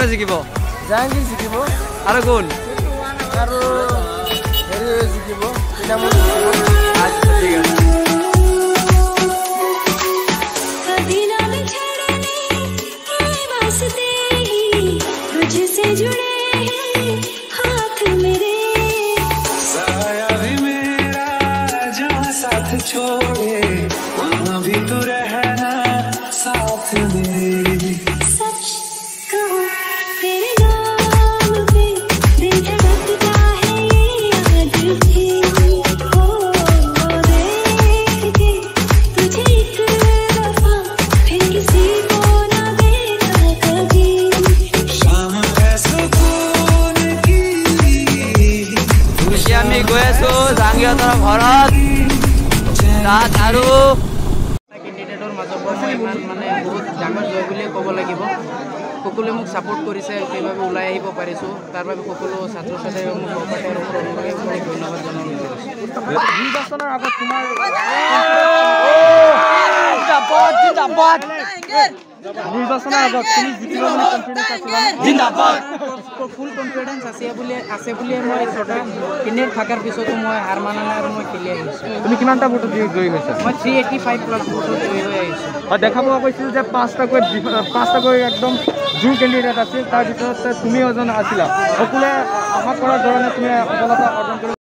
কোনে জিকিব জাহাঙ্গীৰ জিকিব আৰু কোন আৰু হেৰি জিকিব ইনামুল আচ্ছা ঠিক আছে कभी ना बिछड़ने ये वास्ते ही तुझसे जुड़े हैं हाथ मेरे साया भी मेरा जहाँ साथ छोड़े वहाँ भी तू रहना साथ मेरे सच कहूँ तेरे नाम पे दिल धड़कता है ये याद भी हो देख के तुझे एक दफा फिर किसी को ना देना कभी शाम है सुकून की এতিয়া আমি গৈ আছো জাহাঙ্গীৰহঁতৰ ঘৰত তাত আৰু কেণ্ডিডেটৰ মাজৰ পৰা মই ইমান মানে বহুত ডাঙৰ জয় বুলিয়ে ক'ব লাগিব সকলোৱে মোক ছাপোৰ্ট কৰিছে সেইবাবে ওলাই আহিব পাৰিছোঁ তাৰ বাবে সকলো ছাত্ৰ ছাত্ৰী মোক সহপাঠী আৰু মোৰ অভিভাৱকক ধন্যবাদ জনাব বিচাৰিছোঁ নিৰ্বাচনৰ আগত তোমাৰ নিৰ্বাচনৰ আগত তুমি জিকিব বুলি কনফিডেন্স আছিলা জিন্দাবাদ ফুল কনফিডেন্স আছে বুলিয়ে মই ছটা কেণ্ডিডেট থকাৰ পিছতো মই হাৰ মানা নাই আৰু মই খেলি আহিছোঁ তুমি কিমানটা ভোটত জয়ী হৈছা মই 385 প্লাছ ভোটত জয়ী হৈ আহিছোঁ দেখা পোৱা গৈছিল যে পাঁচটাকৈ একদম জোৰ কেণ্ডিডেট আছিল তাৰ ভিতৰত তুমি এজন আছিলা সকলোৱে আশা কৰাৰ ধৰণে তুমি সফলতা অৰ্জন কৰি